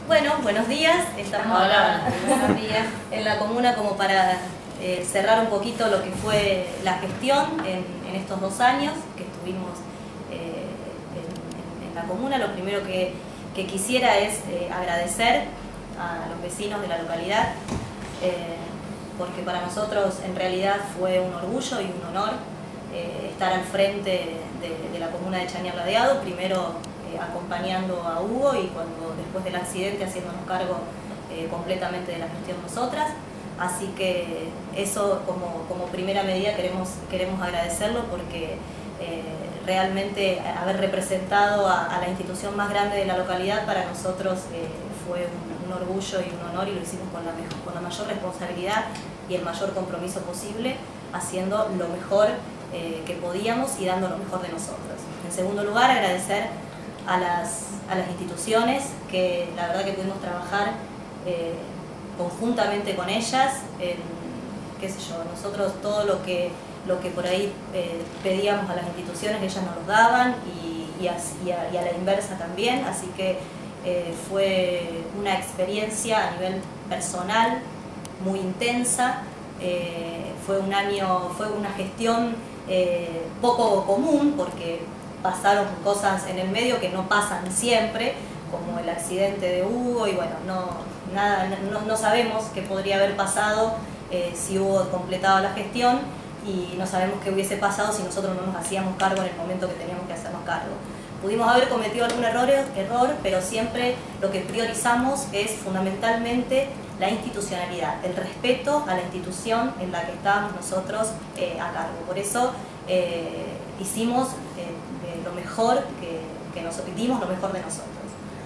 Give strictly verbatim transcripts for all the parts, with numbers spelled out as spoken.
Bueno, buenos días. Estamos Hola, buenos días en la comuna como para eh, cerrar un poquito lo que fue la gestión en, en estos dos años que estuvimos eh, en, en, en la comuna. Lo primero que, que quisiera es eh, agradecer a los vecinos de la localidad, eh, porque para nosotros en realidad fue un orgullo y un honor eh, estar al frente de, de la comuna de Chañar Ladeado, primero Eh, acompañando a Hugo y cuando después del accidente haciéndonos cargo eh, completamente de la gestión nosotras. Así que eso como, como primera medida queremos, queremos agradecerlo porque eh, realmente haber representado a, a la institución más grande de la localidad para nosotros eh, fue un, un orgullo y un honor, y lo hicimos con la, mejor, con la mayor responsabilidad y el mayor compromiso posible, haciendo lo mejor eh, que podíamos y dando lo mejor de nosotros. En segundo lugar, agradecer A las, a las instituciones, que la verdad que pudimos trabajar eh, conjuntamente con ellas, en, qué sé yo, nosotros todo lo que, lo que por ahí eh, pedíamos a las instituciones, ellas nos lo daban, y, y, a, y, a, y a la inversa también, así que eh, fue una experiencia a nivel personal muy intensa, eh, fue un año, fue una gestión eh, poco común, porque pasaron cosas en el medio que no pasan siempre, como el accidente de Hugo, y bueno, no, nada, no, no sabemos qué podría haber pasado eh, si Hugo completado la gestión, y no sabemos qué hubiese pasado si nosotros no nos hacíamos cargo en el momento que teníamos que hacernos cargo. Pudimos haber cometido algún error, error, pero siempre lo que priorizamos es fundamentalmente la institucionalidad, el respeto a la institución en la que estábamos nosotros eh, a cargo. Por eso eh, hicimos eh, lo mejor que, que nos dimos, lo mejor de nosotros.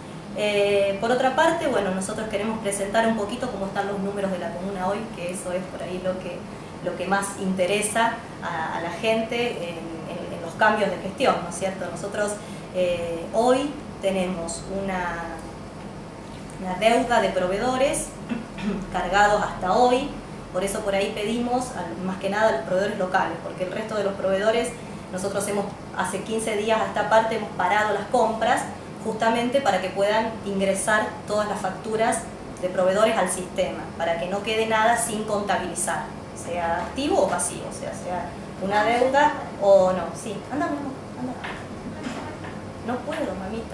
Eh, por otra parte, bueno, nosotros queremos presentar un poquito cómo están los números de la comuna hoy, que eso es por ahí lo que, lo que más interesa a, a la gente en, en, en los cambios de gestión, ¿no es cierto? Nosotros eh, hoy tenemos una, una deuda de proveedores cargados hasta hoy, por eso por ahí pedimos, más que nada, a los proveedores locales, porque el resto de los proveedores, nosotros hemos, hace quince días a esta parte hemos parado las compras justamente para que puedan ingresar todas las facturas de proveedores al sistema, para que no quede nada sin contabilizar, sea activo o pasivo, o sea, sea una deuda o no. Sí, anda, anda, anda. No puedo, mamita.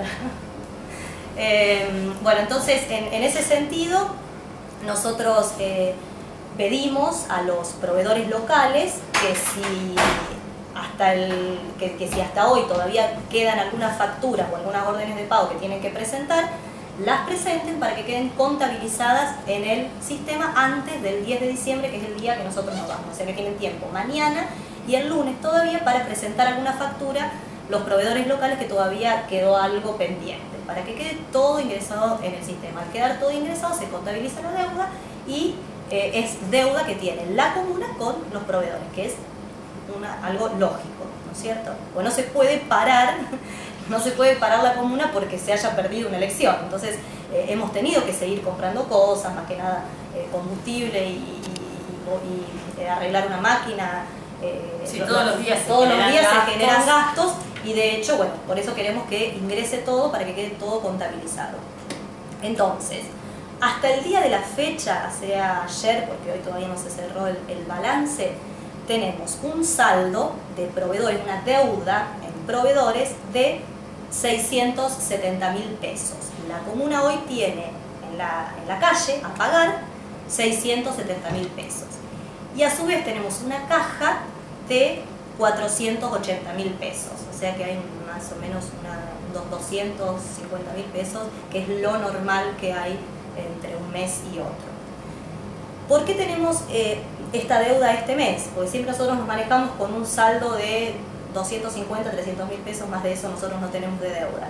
eh, bueno, entonces, en, en ese sentido, nosotros eh, pedimos a los proveedores locales que si hasta el que, que si hasta hoy todavía quedan algunas facturas o algunas órdenes de pago que tienen que presentar, las presenten para que queden contabilizadas en el sistema antes del diez de diciembre, que es el día que nosotros nos vamos. O sea que tienen tiempo mañana y el lunes todavía para presentar alguna factura los proveedores locales que todavía quedó algo pendiente, para que quede todo ingresado en el sistema. Al quedar todo ingresado se contabiliza la deuda y eh, es deuda que tiene la comuna con los proveedores, que es Una, algo lógico, ¿no es cierto? Pues no se puede parar, no se puede parar la comuna porque se haya perdido una elección. Entonces eh, hemos tenido que seguir comprando cosas, más que nada eh, combustible y, y, y, y eh, arreglar una máquina. Eh, sí, todos los días, se, todos generan los días gastos. se generan gastos, y de hecho, bueno, por eso queremos que ingrese todo para que quede todo contabilizado. Entonces, hasta el día de la fecha, sea ayer, porque hoy todavía no se cerró el, el balance, tenemos un saldo de proveedores, una deuda en proveedores de seiscientos setenta mil pesos. La comuna hoy tiene en la, en la calle a pagar seiscientos setenta mil pesos. Y a su vez tenemos una caja de cuatrocientos ochenta mil pesos. O sea que hay más o menos una, unos doscientos cincuenta mil pesos, que es lo normal que hay entre un mes y otro. ¿Por qué tenemos eh, esta deuda este mes? Porque siempre nosotros nos manejamos con un saldo de doscientos cincuenta, trescientos mil pesos, más de eso nosotros no tenemos de deuda.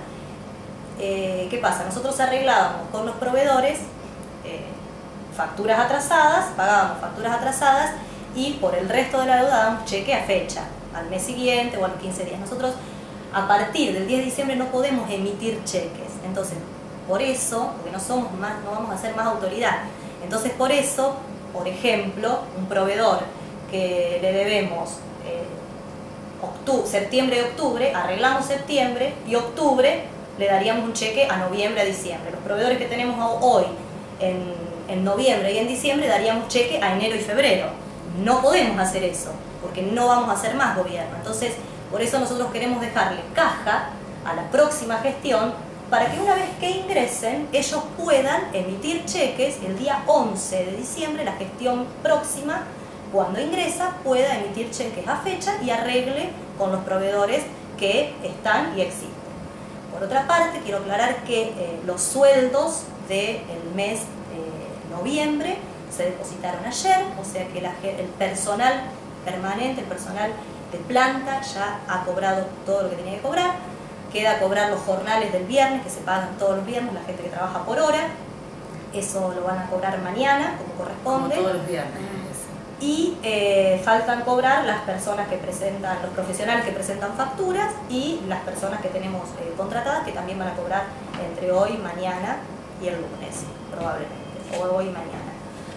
Eh, ¿Qué pasa? Nosotros arreglábamos con los proveedores eh, facturas atrasadas, pagábamos facturas atrasadas, y por el resto de la deuda dábamos cheque a fecha, al mes siguiente o a los quince días. Nosotros a partir del diez de diciembre no podemos emitir cheques, entonces por eso, porque no somos más, no vamos a ser más autoridad, entonces por eso, por ejemplo, un proveedor que le debemos eh, octubre, septiembre y octubre, arreglamos septiembre y octubre le daríamos un cheque a noviembre, a diciembre. Los proveedores que tenemos hoy en, en noviembre y en diciembre daríamos cheque a enero y febrero. No podemos hacer eso, porque no vamos a hacer más gobierno. Entonces, por eso nosotros queremos dejarle caja a la próxima gestión para que una vez que ingresen, ellos puedan emitir cheques el día once de diciembre, la gestión próxima, cuando ingresa, pueda emitir cheques a fecha y arregle con los proveedores que están y existen. Por otra parte, quiero aclarar que eh, los sueldos del mes de noviembre se depositaron ayer, o sea que la, el personal permanente, el personal de planta ya ha cobrado todo lo que tenía que cobrar. Queda cobrar los jornales del viernes, que se pagan todos los viernes, la gente que trabaja por hora. Eso lo van a cobrar mañana, como corresponde. Como todos los viernes. Y eh, faltan cobrar las personas que presentan, los profesionales que presentan facturas y las personas que tenemos eh, contratadas, que también van a cobrar entre hoy, mañana y el lunes, probablemente, o hoy y mañana.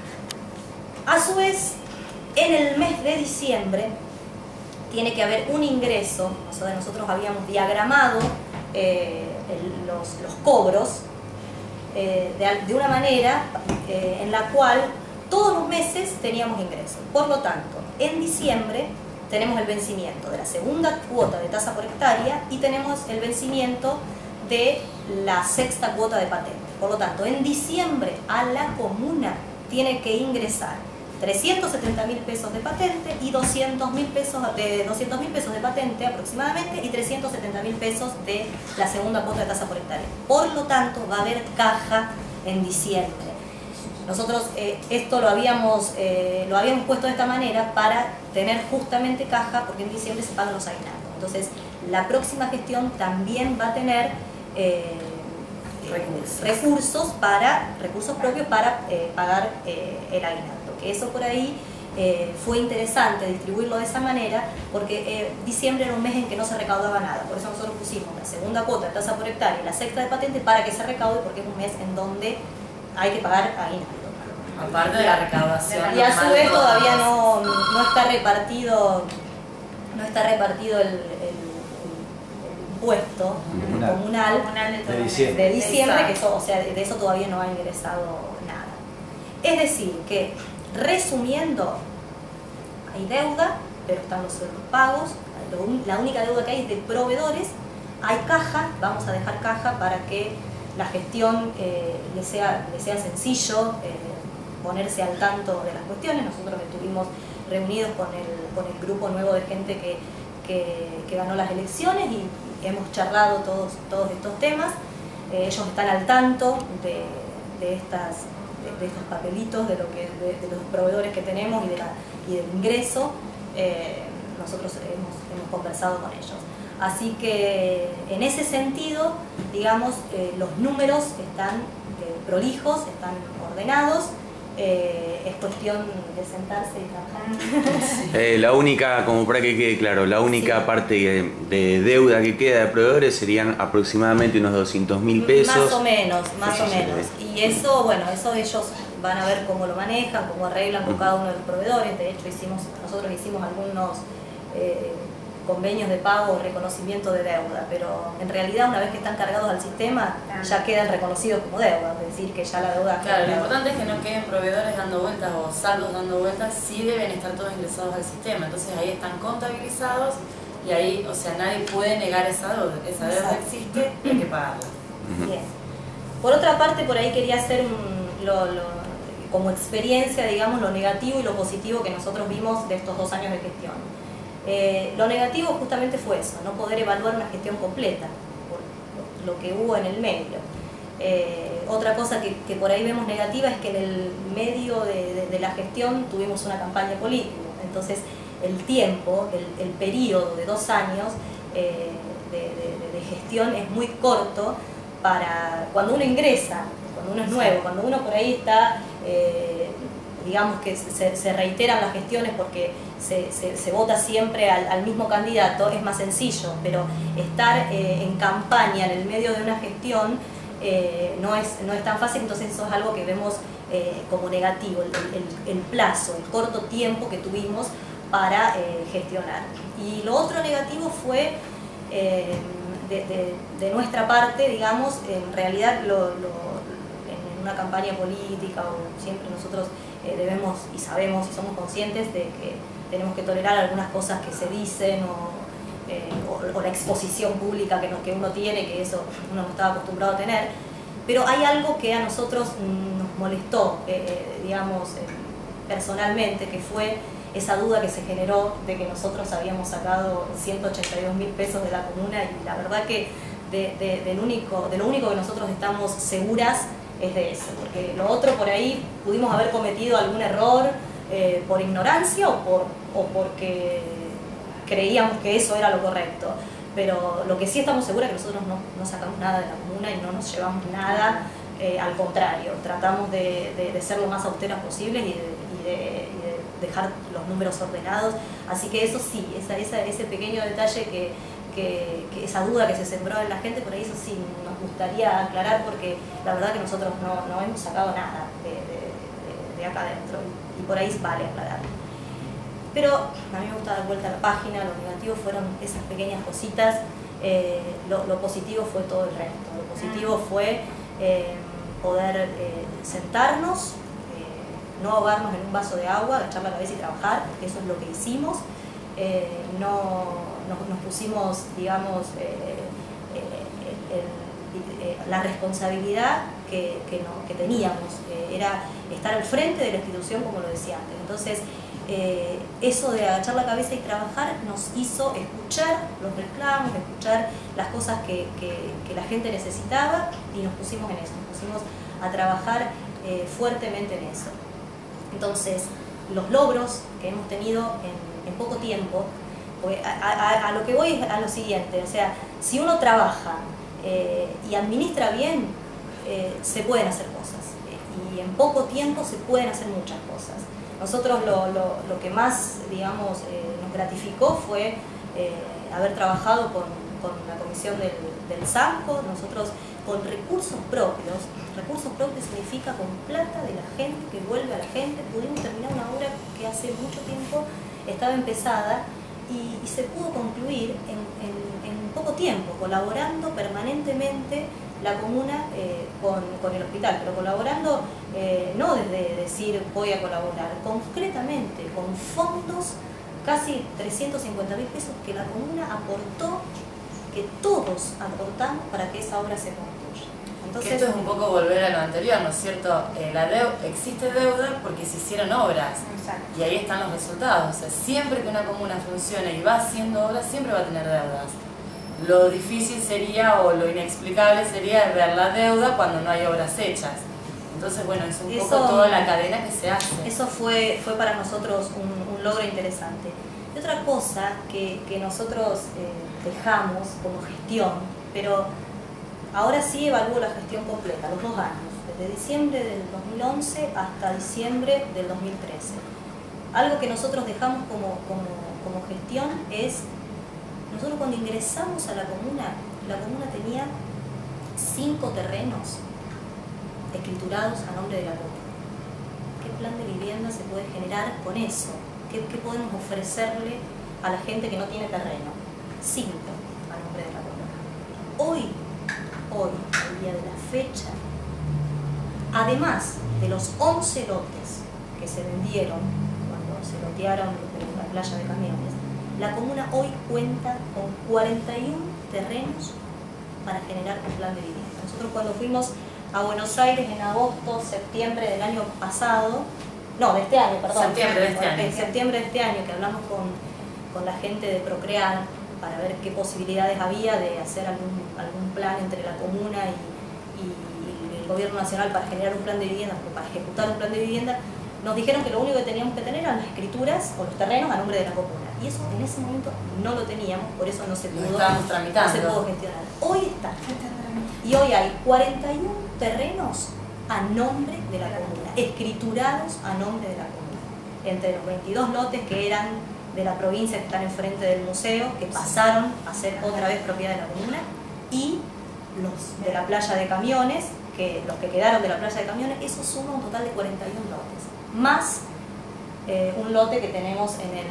A su vez, en el mes de diciembre tiene que haber un ingreso. O sea, nosotros habíamos diagramado eh, el, los, los cobros eh, de, de una manera eh, en la cual todos los meses teníamos ingresos. Por lo tanto, en diciembre tenemos el vencimiento de la segunda cuota de tasa por hectárea y tenemos el vencimiento de la sexta cuota de patente. Por lo tanto, en diciembre a la comuna tiene que ingresar trescientos setenta mil pesos de patente y doscientos mil pesos de, doscientos mil pesos de patente aproximadamente y trescientos setenta mil pesos de la segunda cuota de tasa por hectárea. Por lo tanto, va a haber caja en diciembre. Nosotros eh, esto lo habíamos, eh, lo habíamos puesto de esta manera para tener justamente caja, porque en diciembre se pagan los aguinaldos. Entonces, la próxima gestión también va a tener eh, recursos. recursos para recursos propios para eh, pagar eh, el aguinaldo. Que eso por ahí eh, fue interesante distribuirlo de esa manera, porque eh, diciembre era un mes en que no se recaudaba nada. Por eso nosotros pusimos la segunda cuota de tasa por hectárea y la sexta de patente para que se recaude, porque es un mes en donde hay que pagar aguinaldo. Aparte de la recaudación. Y a su vez todavía no, no está repartido, no está repartido el, el, el impuesto comunal, comunal, comunal de, de diciembre, de diciembre que eso, o sea, de eso todavía no ha ingresado nada. Es decir, que resumiendo, hay deuda, pero están los sueldos pagos. La única deuda que hay es de proveedores. Hay caja, vamos a dejar caja para que la gestión eh, le, sea, le sea sencillo eh, ponerse al tanto de las cuestiones. Nosotros estuvimos reunidos con el, con el grupo nuevo de gente que, que, que ganó las elecciones y hemos charlado todos, todos estos temas. Eh, ellos están al tanto de, de, estas, de, de estos papelitos, de, lo que, de, de los proveedores que tenemos y, de la, y del ingreso. Eh, nosotros hemos, hemos conversado con ellos. Así que en ese sentido, digamos, eh, los números están eh, prolijos, están ordenados. Eh, es cuestión de sentarse y trabajar. Eh, la única, como para que quede claro, la única sí. parte de, de deuda que queda de proveedores serían aproximadamente unos doscientos mil pesos. Más o menos, más sí, o menos. Sí. Y eso, bueno, eso ellos van a ver cómo lo manejan, cómo arreglan con uh-huh. cada uno de los proveedores. De hecho, hicimos, nosotros hicimos algunos eh, convenios de pago o reconocimiento de deuda, pero en realidad una vez que están cargados al sistema ya quedan reconocidos como deuda, es decir, que ya la deuda... Claro, lo importante es que no queden proveedores dando vueltas o saldos dando vueltas, sí deben estar todos ingresados al sistema, entonces ahí están contabilizados y ahí, o sea, nadie puede negar esa deuda, esa deuda Exacto. existe y hay que pagarla. Bien. Por otra parte, por ahí quería hacer un, lo, lo, como experiencia, digamos, lo negativo y lo positivo que nosotros vimos de estos dos años de gestión. Eh, lo negativo justamente fue eso, no poder evaluar una gestión completa, por lo que hubo en el medio. Eh, otra cosa que, que por ahí vemos negativa es que en el medio de, de, de la gestión tuvimos una campaña política, entonces el tiempo, el, el periodo de dos años eh, de, de, de gestión es muy corto para cuando uno ingresa, cuando uno es nuevo, cuando uno por ahí está... Eh, digamos que se, se reiteran las gestiones porque se, se, se vota siempre al, al mismo candidato, es más sencillo, pero estar eh, en campaña en el medio de una gestión eh, no, es, no es tan fácil, entonces eso es algo que vemos eh, como negativo, el, el, el plazo, el corto tiempo que tuvimos para eh, gestionar. Y lo otro negativo fue eh, de, de, de nuestra parte, digamos, en realidad lo, lo, en una campaña política o siempre nosotros eh, debemos y sabemos y somos conscientes de que tenemos que tolerar algunas cosas que se dicen o, eh, o, o la exposición pública que, no, que uno tiene, que eso uno no estaba acostumbrado a tener, pero hay algo que a nosotros nos molestó, eh, eh, digamos, eh, personalmente, que fue esa duda que se generó de que nosotros habíamos sacado ciento ochenta y dos mil pesos de la comuna, y la verdad que de, de, del único, de lo único que nosotros estamos seguras es de eso, porque lo otro por ahí pudimos haber cometido algún error eh, por ignorancia o, por, o porque creíamos que eso era lo correcto, pero lo que sí estamos seguras es que nosotros no, no sacamos nada de la comuna y no nos llevamos nada, eh, al contrario, tratamos de, de, de ser lo más austeras posibles y de, y de, y de dejar los números ordenados, así que eso sí, esa, esa, ese pequeño detalle que, que, que esa duda que se sembró en la gente, por ahí eso sí nos gustaría aclarar, porque la verdad que nosotros no, no hemos sacado nada de, de, de, de acá adentro, y por ahí vale aclarar. Pero a mí me gusta dar vuelta a la página, lo negativo fueron esas pequeñas cositas, eh, lo, lo positivo fue todo el resto, lo positivo fue eh, poder eh, sentarnos, no ahogarnos en un vaso de agua, agachar la cabeza y trabajar, porque eso es lo que hicimos. Eh, no, nos, nos pusimos, digamos, eh, eh, el, eh, la responsabilidad que, que, no, que teníamos, eh, era estar al frente de la institución, como lo decía antes. Entonces, eh, eso de agachar la cabeza y trabajar nos hizo escuchar los reclamos, escuchar las cosas que, que, que la gente necesitaba, y nos pusimos en eso, nos pusimos a trabajar eh, fuertemente en eso. Entonces, los logros que hemos tenido en, en poco tiempo, a, a, a lo que voy es a lo siguiente, o sea, si uno trabaja eh, y administra bien, eh, se pueden hacer cosas, eh, y en poco tiempo se pueden hacer muchas cosas. Nosotros lo, lo, lo que más, digamos, eh, nos gratificó fue eh, haber trabajado con, con la comisión del, del SAMCO, nosotros con recursos propios. Recursos propios significa con plata de la gente, que vuelve a la gente. Pudimos terminar una obra que hace mucho tiempo estaba empezada y, y se pudo concluir en, en, en poco tiempo, colaborando permanentemente la comuna eh, con, con el hospital, pero colaborando eh, no desde decir voy a colaborar, concretamente con fondos, casi trescientos cincuenta mil pesos que la comuna aportó, que todos aportamos para que esa obra se concluya. Entonces, esto es un poco volver a lo anterior, ¿no es cierto? Eh, la deu existe deuda porque se hicieron obras. Exacto. Y ahí están los resultados. O sea, siempre que una comuna funcione y va haciendo obras, siempre va a tener deudas. Lo difícil sería, o lo inexplicable sería ver la deuda cuando no hay obras hechas. Entonces, bueno, es un eso, poco toda la cadena que se hace. Eso fue, fue para nosotros un, un logro interesante. Y otra cosa que, que nosotros eh, dejamos como gestión, pero ahora sí evalúo la gestión completa, los dos años, desde diciembre del dos mil once hasta diciembre del dos mil trece. Algo que nosotros dejamos como, como, como gestión es, nosotros cuando ingresamos a la comuna, la comuna tenía cinco terrenos escriturados a nombre de la comuna. ¿Qué plan de vivienda se puede generar con eso? ¿Qué, qué podemos ofrecerle a la gente que no tiene terreno? Cinco a nombre de la comuna. Hoy, hoy, el día de la fecha, además de los once lotes que se vendieron cuando se lotearon en la playa de camiones, la comuna hoy cuenta con cuarenta y uno terrenos para generar un plan de vivienda. Nosotros cuando fuimos a Buenos Aires en agosto, septiembre del año pasado, no, de este año, perdón. Septiembre de este año. En septiembre de este año, que hablamos con, con la gente de Procrear para ver qué posibilidades había de hacer algún, algún plan entre la comuna y, y el gobierno nacional para generar un plan de vivienda, para ejecutar un plan de vivienda, nos dijeron que lo único que teníamos que tener eran las escrituras o los terrenos a nombre de la comuna. Y eso en ese momento no lo teníamos, por eso no se pudo, no se pudo gestionar. Hoy está. Y hoy hay cuarenta y uno terrenos a nombre de la comuna, escriturados a nombre de la comuna. Entre los veintidós lotes que eran de la provincia, que están enfrente del museo, que pasaron a ser otra vez propiedad de la comuna, y los de la playa de camiones, que los que quedaron de la playa de camiones, eso suma un total de cuarenta y uno lotes. Más eh, un lote que tenemos en el,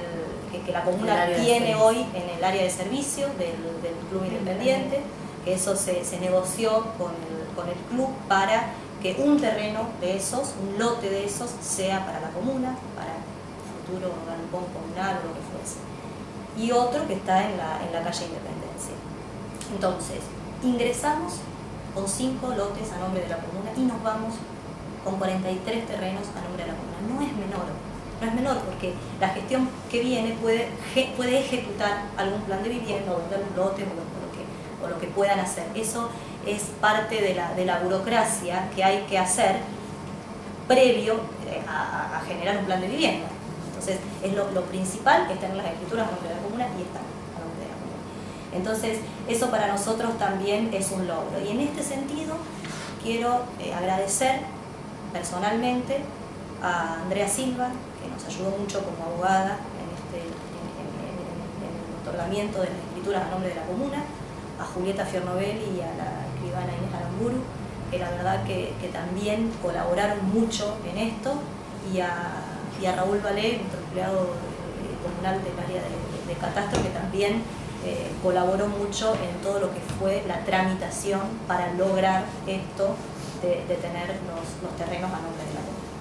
que, que la comuna tiene hoy en el área de servicio del, del Club Independiente, que eso se, se negoció con el, con el club para que un terreno de esos, un lote de esos, sea para la comuna, para el futuro galpón comunal o lo que fuese. Y otro que está en la, en la calle Independencia. Entonces, ingresamos con cinco lotes a nombre de la comuna y nos vamos con cuarenta y tres terrenos a nombre de la comuna. No es menor, no es menor porque la gestión que viene puede, puede ejecutar algún plan de vivienda o vender un lote o lo, o lo, que, o lo que puedan hacer. Eso es parte de la, de la burocracia que hay que hacer previo a, a generar un plan de vivienda. Entonces, es lo, lo principal es tener las escrituras a nombre de la comuna y están a nombre de la comuna. Entonces, eso para nosotros también es un logro. Y en este sentido, quiero eh, agradecer personalmente a Andrea Silva, que nos ayudó mucho como abogada en, este, en, en, en, en el otorgamiento de las escrituras a nombre de la comuna, a Julieta Fiernovelli y a la escribana Inés Aramburu, que la verdad que, que también colaboraron mucho en esto, y a, y a Raúl Valé, nuestro empleado eh, comunal del área de, de, de catastro, que también eh, colaboró mucho en todo lo que fue la tramitación para lograr esto de, de tener los, los terrenos a nombre de la comuna.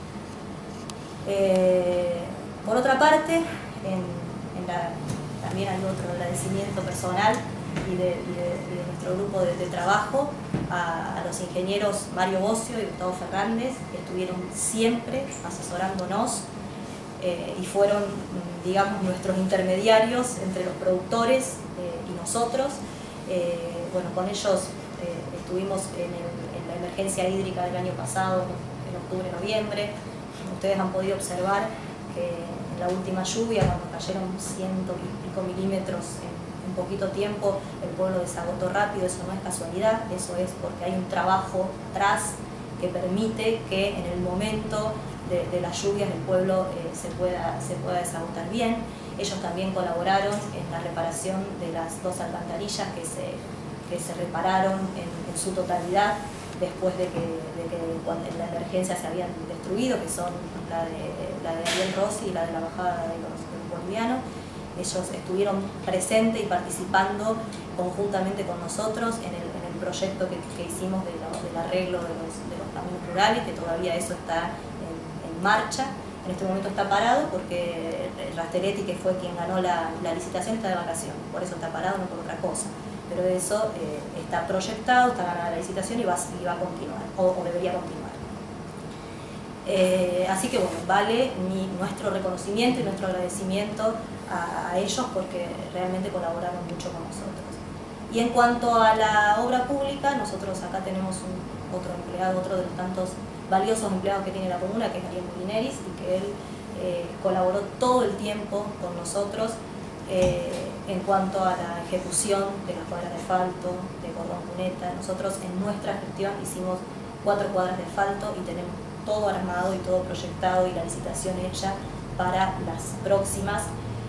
Eh, por otra parte, en, en la, también hay otro agradecimiento personal y de, y de, y de nuestro grupo de, de trabajo a, a los ingenieros Mario Bocio y Gustavo Fernández, que estuvieron siempre asesorándonos eh, y fueron, digamos, nuestros intermediarios entre los productores eh, y nosotros. Eh, bueno, con ellos eh, estuvimos en, el, en la emergencia hídrica del año pasado, en octubre, noviembre. Ustedes han podido observar que en la última lluvia, cuando cayeron ciento y pico milímetros en en poquito tiempo, el pueblo desagotó rápido. Eso no es casualidad, eso es porque hay un trabajo atrás que permite que en el momento de, de las lluvias el pueblo eh, se, pueda, se pueda desagotar bien. Ellos también colaboraron en la reparación de las dos alcantarillas que se, que se repararon en, en su totalidad después de que, de que cuando en la emergencia se habían destruido, que son la de, la de Ariel Rossi y la de la bajada de los, de los bolivianos. Ellos estuvieron presentes y participando conjuntamente con nosotros en el, en el proyecto que, que hicimos de lo, del arreglo de los, de los caminos rurales, que todavía eso está en, en marcha. En este momento está parado porque Rasteretti, que fue quien ganó la, la licitación, está de vacaciones, por eso está parado, no por otra cosa. Pero eso eh, está proyectado, está ganada la licitación y va, y va a continuar, o, o debería continuar. Eh, así que bueno, vale mi, nuestro reconocimiento y nuestro agradecimiento a, a ellos porque realmente colaboraron mucho con nosotros. Y en cuanto a la obra pública, nosotros acá tenemos un, otro empleado, otro de los tantos valiosos empleados que tiene la comuna, que es Ariel Molineris, y que él eh, colaboró todo el tiempo con nosotros eh, en cuanto a la ejecución de las cuadras de asfalto, de cordón cuneta. Nosotros en nuestra gestión hicimos cuatro cuadras de asfalto y tenemos todo armado y todo proyectado y la licitación hecha para las próximas,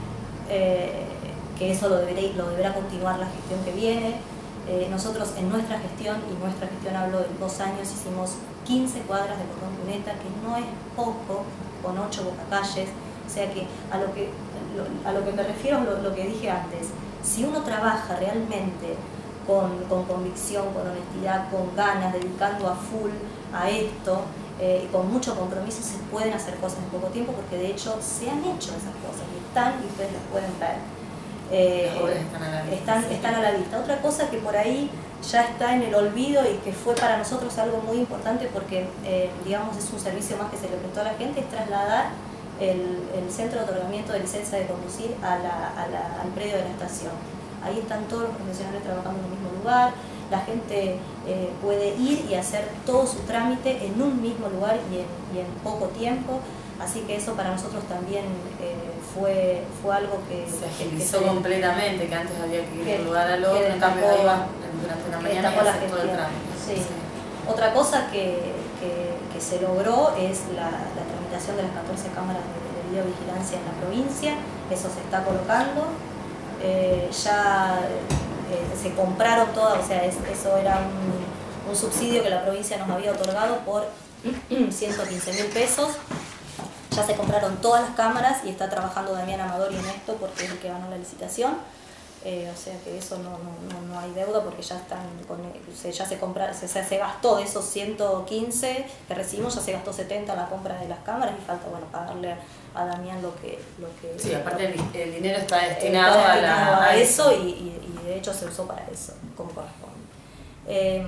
eh, que eso lo deberá, lo deberá continuar la gestión que viene. Eh, nosotros en nuestra gestión, y nuestra gestión hablo de dos años, hicimos quince cuadras de cordón cuneta, que no es poco, con ocho bocacalles, o sea que a lo que, lo, a lo que me refiero es lo, lo que dije antes. Si uno trabaja realmente con, con convicción, con honestidad, con ganas, dedicando a full a esto, Eh, con mucho compromiso, se pueden hacer cosas en poco tiempo, porque de hecho se han hecho esas cosas y están, y ustedes las pueden ver. Eh, están, a la vista, están, sí. están a la vista. Otra cosa que por ahí ya está en el olvido y que fue para nosotros algo muy importante, porque eh, digamos es un servicio más que se le prestó a la gente, es trasladar el, el centro de otorgamiento de licencia de conducir a la, a la, al predio de la estación. Ahí están todos los profesionales trabajando en el mismo lugar. La gente eh, puede ir y hacer todo su trámite en un mismo lugar y en, y en poco tiempo, así que eso para nosotros también eh, fue, fue algo que se que, agilizó que completamente, que antes había que ir que, de un lugar al otro, en cambio ahí va durante la mañana y hacer todo el trámite. Sí. Sí. Otra cosa que, que, que se logró es la, la tramitación de las catorce cámaras de, de videovigilancia en la provincia. Eso se está colocando. Eh, ya eh, se compraron todas, o sea, es, eso era un, un subsidio que la provincia nos había otorgado por ciento quince mil pesos. ya se compraron todas las cámaras y está trabajando Damián Amadori en esto porque es el que ganó la licitación. Eh, o sea que eso no, no, no hay deuda porque ya están con, se, ya se compra, se, se gastó de esos ciento quince que recibimos, ya se gastó setenta en la compra de las cámaras y falta bueno pagarle a Damián lo que... Lo que sí, aparte lo, el, el dinero está destinado, está a, destinado la, a eso y, y, y de hecho se usó para eso, como corresponde. Eh,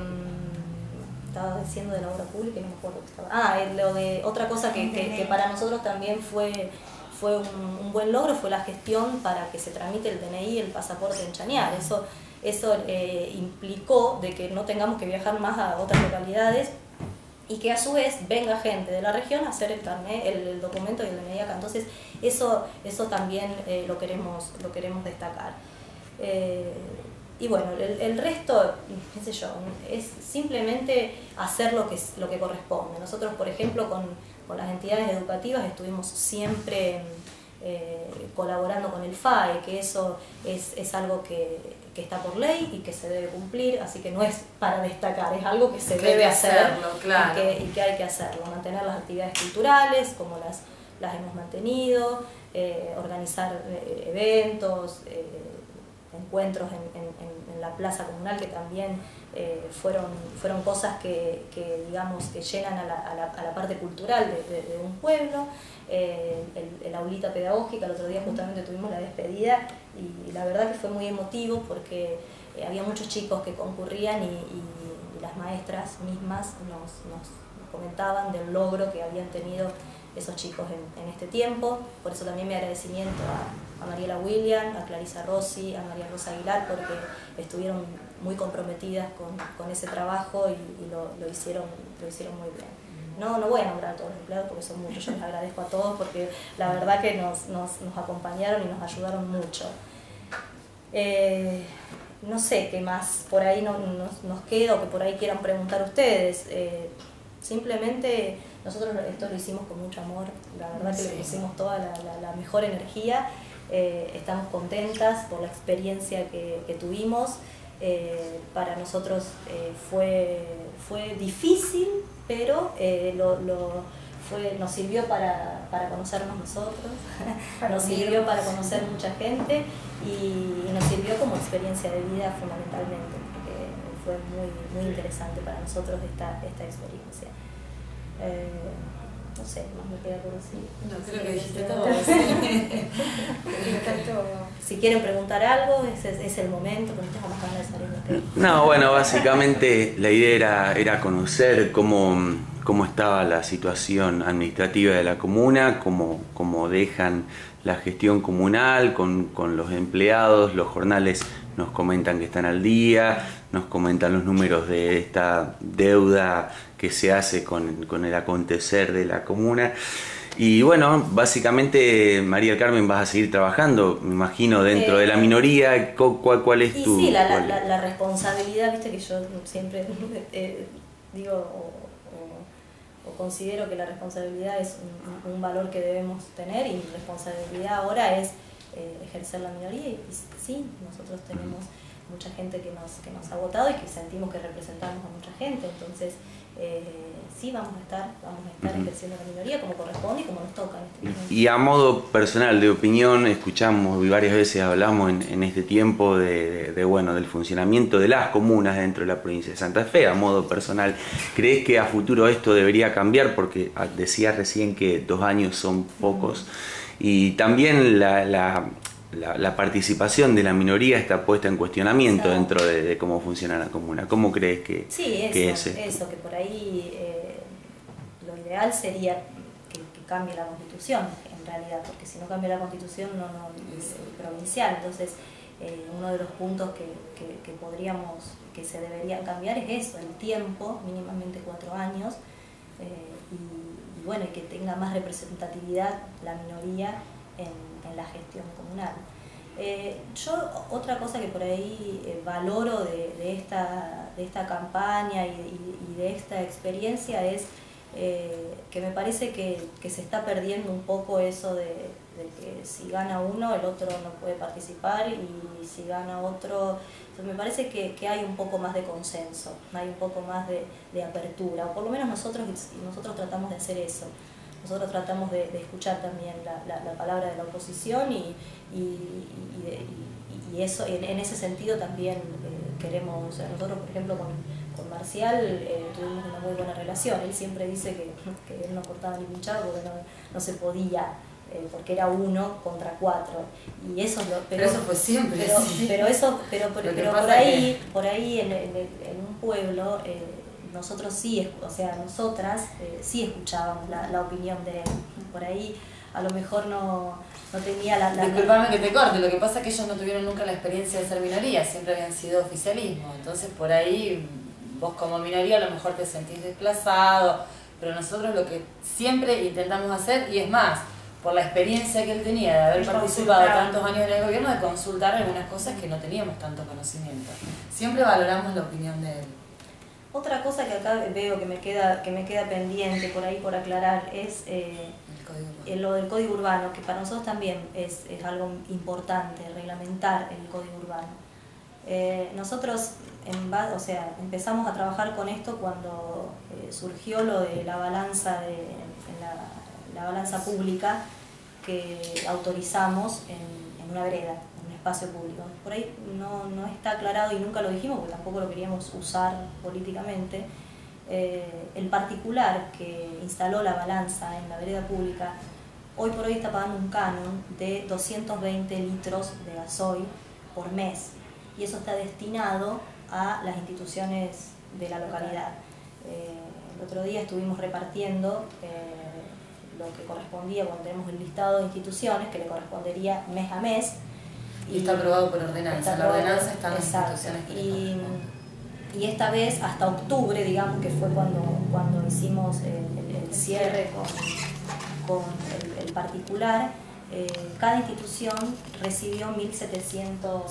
estaba diciendo de la obra pública y no me acuerdo qué estaba... Ah, lo de otra cosa que, que, que para nosotros también fue... fue un, un buen logro, fue la gestión para que se tramite el D N I y el pasaporte en Chañar. Eso, eso eh, implicó de que no tengamos que viajar más a otras localidades y que a su vez venga gente de la región a hacer el carnet, el, el documento y el D N I acá. Entonces eso, eso también eh, lo, queremos, lo queremos destacar. Eh, y bueno, el, el resto, qué sé yo, es simplemente hacer lo que, lo que corresponde. Nosotros, por ejemplo, con Con las entidades educativas estuvimos siempre eh, colaborando con el F A E, que eso es, es algo que, que está por ley y que se debe cumplir, así que no es para destacar, es algo que se que debe hacer hacerlo, claro. y, que, y que hay que hacerlo, mantener las actividades culturales como las, las hemos mantenido, eh, organizar eh, eventos, eh, encuentros en, en, en la plaza comunal que también eh, fueron, fueron cosas que, que, digamos, que llenan a la, a la, a la parte cultural de, de, de un pueblo. Eh, el, el aulita pedagógica, el otro día justamente tuvimos la despedida y la verdad que fue muy emotivo porque eh, había muchos chicos que concurrían y, y, y las maestras mismas nos, nos comentaban del logro que habían tenido esos chicos en, en este tiempo. Por eso también mi agradecimiento a, a Mariela William, a Clarisa Rossi, a María Rosa Aguilar, porque estuvieron muy comprometidas con, con ese trabajo y, y lo, lo, hicieron, lo hicieron muy bien. No, no voy a nombrar a todos los empleados porque son muchos, yo les agradezco a todos porque la verdad que nos, nos, nos acompañaron y nos ayudaron mucho. Eh, no sé qué más por ahí no, nos, nos queda o que por ahí quieran preguntar ustedes. Eh, simplemente nosotros esto lo hicimos con mucho amor, la verdad que sí. Le pusimos toda la, la, la mejor energía, eh, estamos contentas por la experiencia que, que tuvimos. Eh, para nosotros eh, fue, fue difícil, pero eh, lo, lo fue, nos sirvió para, para conocernos nosotros, nos sirvió para conocer mucha gente y, y nos sirvió como experiencia de vida fundamentalmente, porque fue muy, muy interesante para nosotros esta, esta experiencia. Eh, no sé, más me queda por decir. No, creo que dijiste todo. Si quieren preguntar algo, ese es, es el momento, porque tengo más ganas de salir de aquí. No, bueno, básicamente la idea era, era conocer cómo, cómo estaba la situación administrativa de la comuna, cómo, cómo dejan la gestión comunal con, con los empleados, los jornales nos comentan que están al día, nos comentan los números de esta deuda que se hace con, con el acontecer de la comuna. Y bueno, básicamente, María del Carmen, vas a seguir trabajando, me imagino, dentro eh, de la minoría. ¿Cuál, cuál es y tu...? Sí, la, cuál... la, la responsabilidad, viste que yo siempre eh, digo o, o, o considero que la responsabilidad es un, un valor que debemos tener y mi responsabilidad ahora es eh, ejercer la minoría y, y sí, nosotros tenemos mucha gente que nos, que nos ha votado y que sentimos que representamos a mucha gente, entonces eh, sí vamos a estar, vamos a estar uh-huh. ejerciendo la minoría como corresponde y como nos toca en este momento. Y a modo personal, de opinión, escuchamos y varias veces hablamos en, en este tiempo de, de, de, bueno, del funcionamiento de las comunas dentro de la provincia de Santa Fe, a modo personal. ¿Crees que a futuro esto debería cambiar? Porque decías recién que dos años son pocos uh-huh. y también la... la La, la participación de la minoría está puesta en cuestionamiento claro. dentro de, de cómo funciona la comuna. ¿Cómo crees que, sí, eso, que es esto? Eso, que por ahí eh, lo ideal sería que, que cambie la Constitución, en realidad, porque si no cambia la Constitución no, no es provincial. Entonces, eh, uno de los puntos que, que, que podríamos, que se deberían cambiar es eso, el tiempo, mínimamente cuatro años, eh, y, y bueno, y que tenga más representatividad la minoría en en la gestión comunal. Eh, yo otra cosa que por ahí eh, valoro de, de, esta, de esta campaña y, y, y de esta experiencia es eh, que me parece que, que se está perdiendo un poco eso de, de que si gana uno el otro no puede participar y si gana otro, me parece que, que hay un poco más de consenso, hay un poco más de, de apertura, o por lo menos nosotros, nosotros tratamos de hacer eso. nosotros tratamos de, de escuchar también la, la, la palabra de la oposición y, y, y, de, y, y eso, en, en ese sentido también eh, queremos, o sea, nosotros por ejemplo con, con Marcial eh, tuvimos una muy buena relación. Él siempre dice que, que él no cortaba ni pinchaba porque no, no se podía, eh, porque era uno contra cuatro, y eso lo, pero, pero eso fue siempre pero, sí. pero eso pero, pero, pero por ahí que... por ahí en, en, en un pueblo eh, nosotros sí, o sea, nosotras eh, sí escuchábamos la, la opinión de él. Por ahí a lo mejor no, no tenía la... la Disculpame que te corte, lo que pasa es que ellos no tuvieron nunca la experiencia de ser minoría, siempre habían sido oficialismo. Entonces por ahí vos como minoría a lo mejor te sentís desplazado, pero nosotros lo que siempre intentamos hacer, y es más, por la experiencia que él tenía de haber participado tantos años en el gobierno, de consultar algunas cosas que no teníamos tanto conocimiento. Siempre valoramos la opinión de él. Otra cosa que acá veo que me queda, que me queda pendiente por ahí por aclarar es eh, el lo del código urbano, que para nosotros también es, es algo importante, reglamentar el código urbano. Eh, nosotros en, o sea, empezamos a trabajar con esto cuando eh, surgió lo de la balanza, de, en la, la balanza pública que autorizamos en, en una vereda, espacio público. Por ahí no, no está aclarado y nunca lo dijimos porque tampoco lo queríamos usar políticamente. Eh, el particular que instaló la balanza en la vereda pública hoy por hoy está pagando un canon de doscientos veinte litros de gasoil por mes, y eso está destinado a las instituciones de la localidad. Eh, el otro día estuvimos repartiendo eh, lo que correspondía, cuando tenemos el listado de instituciones que le correspondería mes a mes. Y está aprobado por ordenanza, la ordenanza está en las instituciones. Y, y esta vez, hasta octubre, digamos, que fue cuando, cuando hicimos el, el, el cierre con, con el, el particular, eh, cada institución recibió mil setecientos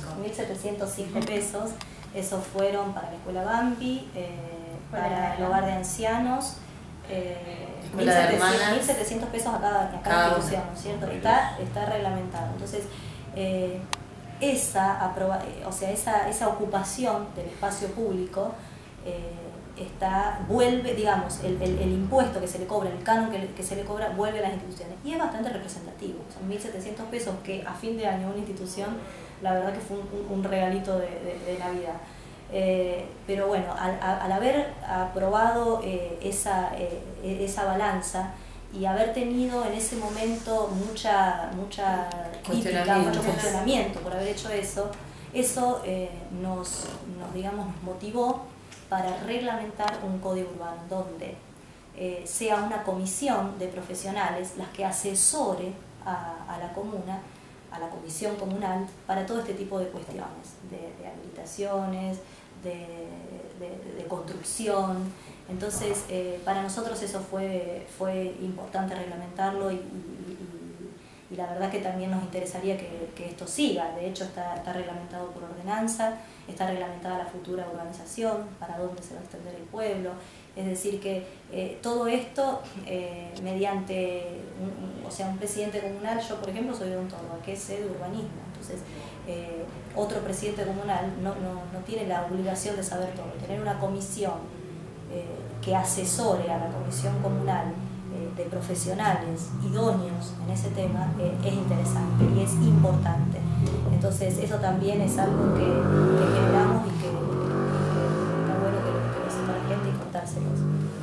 cinco pesos. Esos fueron para la Escuela Bambi, eh, para el Hogar de Ancianos, eh, mil setecientos pesos a cada, a cada, cada institución, ¿no es cierto? Está, está reglamentado. Entonces, Eh, esa, aproba, o sea, esa, esa ocupación del espacio público eh, está, vuelve, digamos, el, el, el impuesto que se le cobra, el canon que, que se le cobra, vuelve a las instituciones. Y es bastante representativo, son mil setecientos pesos que a fin de año una institución, la verdad que fue un, un regalito de, de, de Navidad. Eh, pero bueno, al, al haber aprobado eh, esa, eh, esa balanza, y haber tenido en ese momento mucha, mucha crítica, mucho cuestionamiento por haber hecho eso, eso eh, nos, nos, digamos, nos motivó para reglamentar un código urbano donde eh, sea una comisión de profesionales las que asesore a, a la comuna, a la comisión comunal, para todo este tipo de cuestiones, de, de habilitaciones, de, de, de construcción. Entonces, eh, para nosotros eso fue, fue importante reglamentarlo y, y, y, y la verdad que también nos interesaría que, que esto siga. De hecho, está, está reglamentado por ordenanza, está reglamentada la futura urbanización, para dónde se va a extender el pueblo. Es decir, que eh, todo esto eh, mediante un, o sea, un presidente comunal, yo por ejemplo soy odontóloga, que sé de urbanismo, entonces eh, otro presidente comunal no, no, no tiene la obligación de saber todo. Tener una comisión Eh, que asesore a la comisión comunal eh, de profesionales idóneos en ese tema eh, es interesante y es importante. Entonces eso también es algo que, que generamos y que, que, que está bueno que, que lo sepa la gente y contárselos.